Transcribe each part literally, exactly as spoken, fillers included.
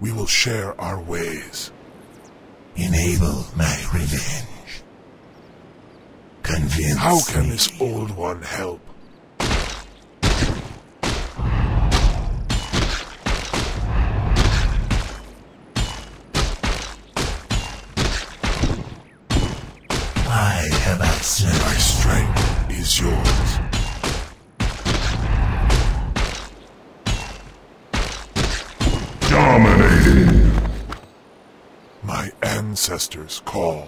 We will share our ways. Enable my revenge. Convince How can me. this old one help? Why have I served? My strength is yours. Dominating. My ancestors call.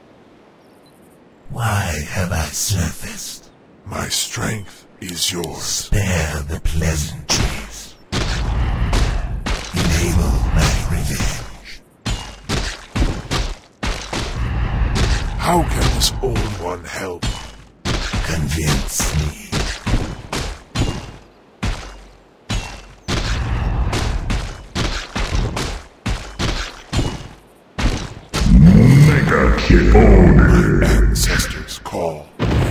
Why have I surfaced? My strength is yours. Spare the pleasantries. Enable my revenge. How can this old one help? Convince me. Mega kill. Ancestors call.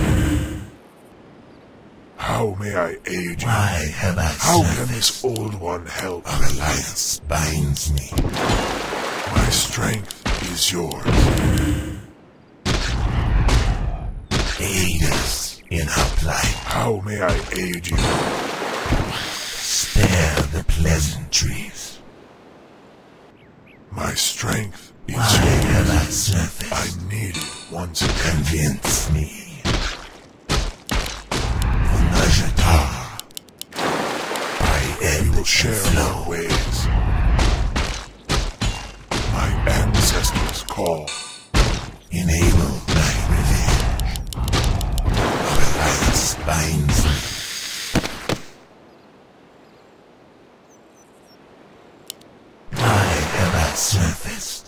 How may I aid you? Why have I How can surfaced? this old one help? Our alliance binds me. My strength is yours. Aid us in our plight. How may I aid you? Spare the pleasantries. My strength is Why have I yours. surfaced? I need it once again. Convince me. Wodota. By We ebb will share and flow. our ways. My ancestors call. Enable my revenge. Our alliance binds me. Why have I surfaced?